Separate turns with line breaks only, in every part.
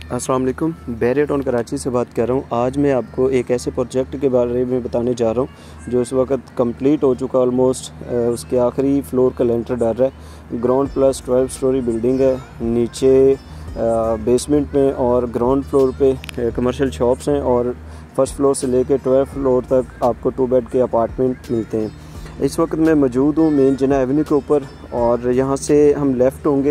अस्सलाम वालेकुम, बहरिया टाउन कराची से बात कर रहा हूँ। आज मैं आपको एक ऐसे प्रोजेक्ट के बारे में बताने जा रहा हूँ जो इस वक्त कंप्लीट हो चुका ऑलमोस्ट। उसके आखिरी फ्लोर का लेंटर डाल रहा है। ग्राउंड प्लस 12 स्टोरी बिल्डिंग है। नीचे बेसमेंट में और ग्राउंड फ्लोर पे कमर्शियल शॉप्स हैं और फर्स्ट फ्लोर से लेकर 12 फ्लोर तक आपको 2 बेड के अपार्टमेंट मिलते हैं। इस वक्त मैं मौजूद हूँ मेन जिन्ना एवेन्यू के ऊपर और यहाँ से हम लेफ़्ट होंगे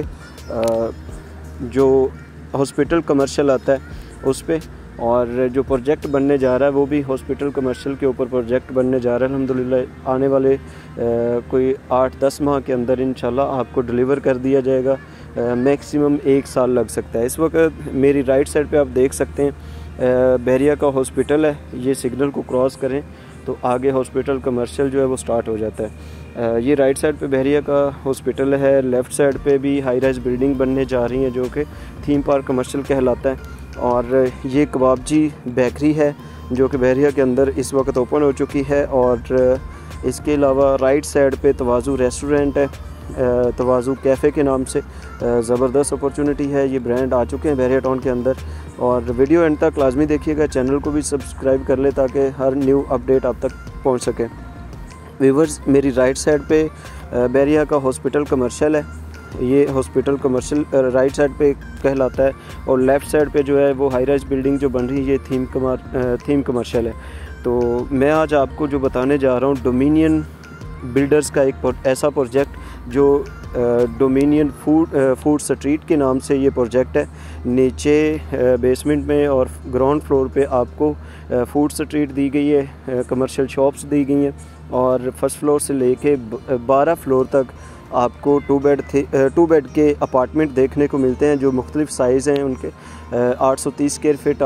जो हॉस्पिटल कमर्शियल आता है उस पे, और जो प्रोजेक्ट बनने जा रहा है वो भी हॉस्पिटल कमर्शियल के ऊपर प्रोजेक्ट बनने जा रहा है। अल्हम्दुलिल्लाह आने वाले कोई 8-10 माह के अंदर इंशाल्लाह आपको डिलीवर कर दिया जाएगा। मैक्सिमम 1 साल लग सकता है। इस वक्त मेरी राइट साइड पे आप देख सकते हैं बहरिया का हॉस्पिटल है। ये सिग्नल को क्रॉस करें तो आगे हॉस्पिटल कमर्शियल जो है वो स्टार्ट हो जाता है। ये राइट साइड पे बहरिया का हॉस्पिटल है। लेफ़्ट साइड पे भी हाई राइज बिल्डिंग बनने जा रही है जो कि थीम पार्क कमर्शियल कहलाता है। और ये कबाबजी बेकरी है जो कि बहरिया के अंदर इस वक्त ओपन हो चुकी है। और इसके अलावा राइट साइड पे तवाज़ु रेस्टोरेंट है, तवाज़ु कैफ़े के नाम से। ज़बरदस्त अपॉर्चुनिटी है। ये ब्रांड आ चुके हैं बहरिया टाउन के अंदर। और वीडियो एंड तक लाजमी देखिएगा, चैनल को भी सब्सक्राइब कर ले ताकि हर न्यू अपडेट आप तक पहुंच सके। व्यूअर्स, मेरी राइट साइड पे बहरिया का हॉस्पिटल कमर्शियल है। ये हॉस्पिटल कमर्शियल राइट साइड पे कहलाता है और लेफ़्ट साइड पे जो है वो हाई राइज बिल्डिंग जो बन रही है ये थीम कमर्शियल है। तो मैं आज आपको जो बताने जा रहा हूँ डोमिनियन बिल्डर्स का एक ऐसा प्रोजेक्ट जो डोमिनियन फूड स्ट्रीट के नाम से ये प्रोजेक्ट है। नीचे बेसमेंट में और ग्राउंड फ्लोर पे आपको फूड स्ट्रीट दी गई है, कमर्शियल शॉप्स दी गई हैं और फर्स्ट फ्लोर से लेके 12 फ्लोर तक आपको 2 बेड के अपार्टमेंट देखने को मिलते हैं जो मुख्तलिफ़ साइज़ हैं उनके। 830 स्क्वायर फिट,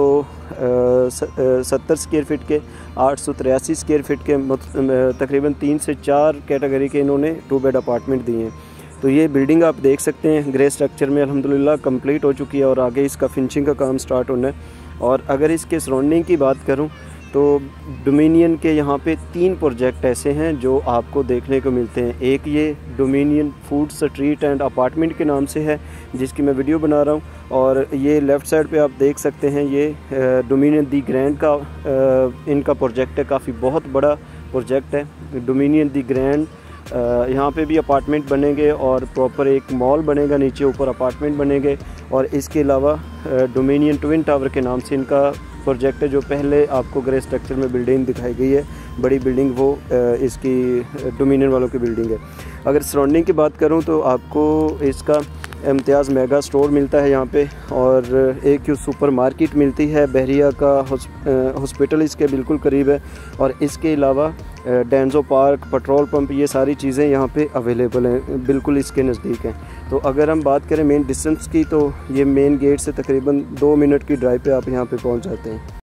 870 स्क्वायर फिट के, 883 स्क्वायर फिट के, तकरीबन 3 से 4 कैटेगरी के इन्होंने 2 बेड अपार्टमेंट दिए हैं। तो ये बिल्डिंग आप देख सकते हैं ग्रे स्ट्रक्चर में अल्हम्दुलिल्लाह कंप्लीट हो चुकी है और आगे इसका फिनिशिंग का काम स्टार्ट होना है। और अगर इसके सराउंडिंग की बात करूँ तो डोमिनियन के यहाँ पे 3 प्रोजेक्ट ऐसे हैं जो आपको देखने को मिलते हैं। एक ये Dominion food street and apartment के नाम से है जिसकी मैं वीडियो बना रहा हूँ। और ये लेफ़्ट साइड पे आप देख सकते हैं ये डोमिनियन दी ग्रैंड का इनका प्रोजेक्ट है। काफ़ी बहुत बड़ा प्रोजेक्ट है डोमिनियन दी ग्रैंड। यहाँ पे भी अपार्टमेंट बनेंगे और प्रॉपर एक मॉल बनेगा, नीचे ऊपर अपार्टमेंट बनेंगे। और इसके अलावा डोमिनियन ट्विन टावर के नाम से इनका प्रोजेक्ट है जो पहले आपको ग्रे स्ट्रक्चर में बिल्डिंग दिखाई गई है, बड़ी बिल्डिंग वो इसकी डोमिनियन वालों की बिल्डिंग है। अगर सराउंडिंग की बात करूं तो आपको इसका इम्तियाज़ मेगा स्टोर मिलता है यहाँ पे और एक सुपर मार्केट मिलती है। बहरिया का हॉस्पिटल इसके बिल्कुल करीब है और इसके अलावा डेंजो पार्क, पेट्रोल पंप, ये सारी चीज़ें यहाँ पे अवेलेबल हैं, बिल्कुल इसके नज़दीक हैं। तो अगर हम बात करें मेन डिस्टेंस की तो ये मेन गेट से तकरीबन 2 मिनट की ड्राइव पे आप यहाँ पे पहुँच जाते हैं।